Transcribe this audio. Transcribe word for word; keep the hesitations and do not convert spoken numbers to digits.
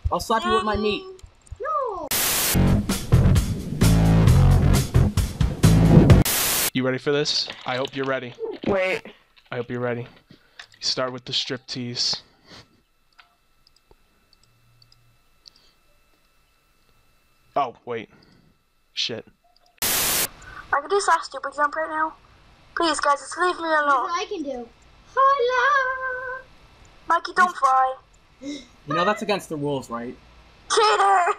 I'll slap you with my meat. No. You ready for this? I hope you're ready. Wait. I hope you're ready. You start with the striptease. Oh, wait. Shit. I can do slash stupid jump right now. Please, guys, just leave me alone. That's what I can do. Hola. Mikey, don't fly. You know that's against the rules, right? Cheater!